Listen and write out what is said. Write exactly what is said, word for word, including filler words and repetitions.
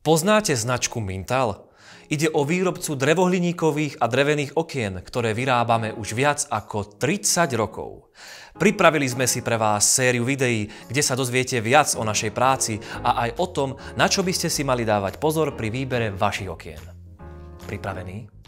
Poznáte značku Mintal? Ide o výrobcu drevohliníkových a drevených okien, ktoré vyrábame už viac ako tridsať rokov. Pripravili sme si pre vás sériu videí, kde sa dozviete viac o našej práci a aj o tom, na čo by ste si mali dávať pozor pri výbere vašich okien. Pripravení?